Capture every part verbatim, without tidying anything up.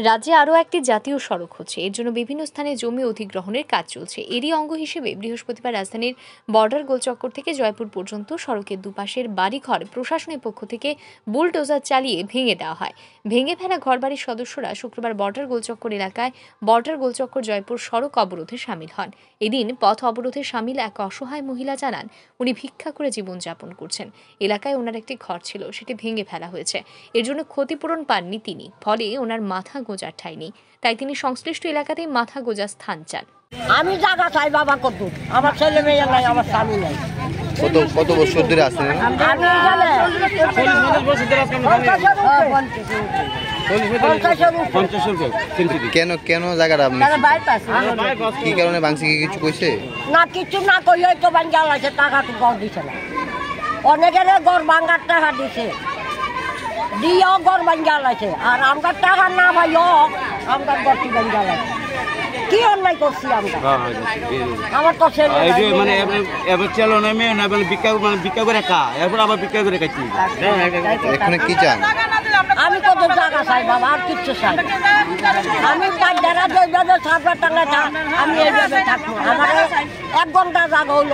রাজ্যে আরও একটি জাতীয় সড়ক হচ্ছে। এর জন্য বিভিন্ন স্থানে জমি অধিগ্রহণের কাজ চলছে। এরই অঙ্গ হিসেবে বৃহস্পতিবার রাজধানীর বর্ডার গোলচক্কর থেকে জয়পুর পর্যন্ত সড়কের দুপাশের বাড়িঘর প্রশাসনের পক্ষ থেকে বুলডোজার চালিয়ে ভেঙে দেওয়া হয়। ভেঙে ফেলা ঘরবাড়ির সদস্যরা শুক্রবার বর্ডার গোলচক্কর এলাকায় বর্ডার গোলচক্কর জয়পুর সড়ক অবরোধে সামিল হন। এদিন পথ অবরোধে সামিল এক অসহায় মহিলা জানান, উনি ভিক্ষা করে জীবনযাপন করছেন। এলাকায় ওনার একটি ঘর ছিল, সেটি ভেঙে ফেলা হয়েছে। এর জন্য ক্ষতিপূরণ পাননি তিনি, ফলে ওনার মাথা গোজার ঠাঁই নেই। তাই তিনি সংশ্লিষ্ট এলাকাতেই মাথা গোজার স্থান চান। আমি জায়গা চাই বাবা, কত আমার ছেলে মেয়ে নাই, আমার স্বামী নাই। কত কত বছর ধরে আছেন? কেন কেন জায়গাটা কি কারণে ভাঙছে, কি কিছু কইছে না? কিছু না কই তো ভাঙ্গা লাগছে, টাকা তো গড় দিছে না। অনেকের গড় ভাঙ্গার টাকা দিছে, দিয়েও গড় ভাঙ্গা লাগছে। আর আমরা টাকা না ভাইও আমরা গড়টি ভাঙ্গা লাগছে। কি অন্যায় করছি আমরা? আমার তো ছেলে মানে এবার চলো না মেয়ে না, মানে বিক্রি মানে বিক্রি করে কা, এরপর আবার বিক্রি করে খাচ্ছি। এখানে কি চান? আমি কত জায়গা চাই বাবা, আর কিচ্ছু চাই। আমি যারা যেভাবে সাতবার টাকা থাক, আমি এইভাবে থাকবো। আমার এক ঘন্টা জায়গা হইল,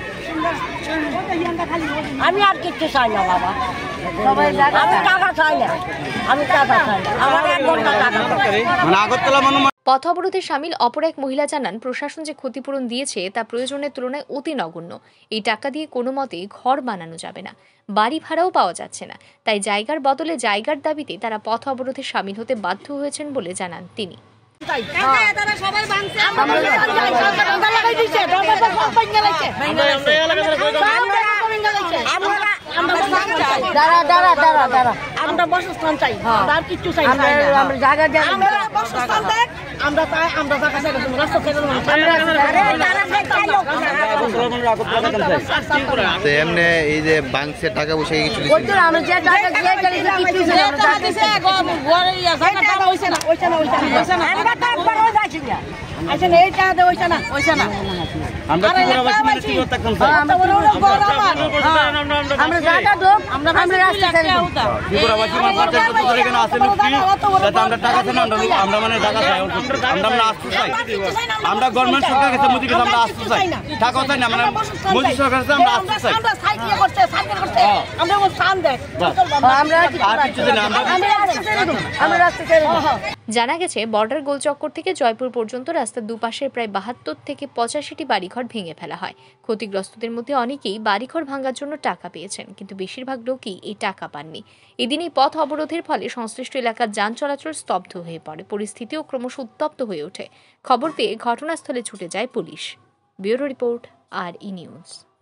আমি আর কিচ্ছু চাই না বাবা। আমি টাকা চাই না, আমি টাকা চাই না, আমার এক ঘন্টা টাকা। মানে আগরতলা মানে পথ অবরোধে সামিল অপর এক মহিলা জানান, প্রশাসন যে ক্ষতিপূরণ দিয়েছে তা প্রয়োজনের তুলনায় অতি নগণ্য। এই টাকা দিয়ে কোনো মতে ঘর বানানো যাবে না, বাড়ি ভাড়াও পাওয়া যাচ্ছে না। তাই জায়গার বদলে জায়গার দাবিতে তারা পথ অবরোধে সামিল হতে বাধ্য হয়েছেন বলে জানান তিনি। দাঁড়া দাঁড়া দাঁড়া দাঁড়া আমরা বাসস্থান চাই, আর কিচ্ছু চাই না। আমরা জায়গা দেব, আমরা বাসস্থান দেব, আমরা তাই আমরা জায়গা চাই, রাস্তা চাই না। তো এমনি এই যে বাংসের টাকা পয়সা কিছু কইতো আমরা যে টাকা দিয়ে গেছি কিছু দিছে না, টাকা দিছে ঘরে ইয়া জায়গা টাকা হইছে না, হইছে না, হইছে না। আমরা তো একবার হই যাইছি না, আচ্ছা এই টাকা দে হইছে না, হইছে না। আমরা কি করে বাসি কি করতে কাম চাই? আমরা বড় বড় আমরা জায়গা দেব, আমরা আমরা রাস্তা চাই না। কি করে বাসি মানে পঞ্চাশ বছর ধরে কেন আছে লোক কি যাতে আমরা টাকা চাই না, আমরা মানে টাকা চাই, আমরা আমরা আসতে চাই। আমরা গভর্নমেন্ট সরকার কাছে মুদি কাছে আমরা আসতে চাই, টাকা চাই না, মানে মোদি সরকার কাছে আমরা আসতে চাই। আমরা সাইড দিয়ে করতে সাইকেল করতে আমরা ও স্থান দেখ, আমরা আর কিছু না, আমরা আমরা রাস্তা চাই না। জানা গেছে, বর্ডার গোলচক্কর থেকে জয়পুর পর্যন্ত রাস্তার দুপাশের প্রায় বাহাত্তর থেকে পঁচাশিটি বাড়িঘর ভেঙে ফেলা হয়। ক্ষতিগ্রস্তদের মধ্যে অনেকেই বাড়িঘর ভাঙার জন্য টাকা পেয়েছেন, কিন্তু বেশিরভাগ লোকই এই টাকা পাননি। এদিন এই পথ অবরোধের ফলে সংশ্লিষ্ট এলাকার যান চলাচল স্তব্ধ হয়ে পড়ে, পরিস্থিতিও ক্রমশ উত্তপ্ত হয়ে ওঠে। খবর পেয়ে ঘটনাস্থলে ছুটে যায় পুলিশ। ব্যুরো রিপোর্ট, আর ই নিউজ।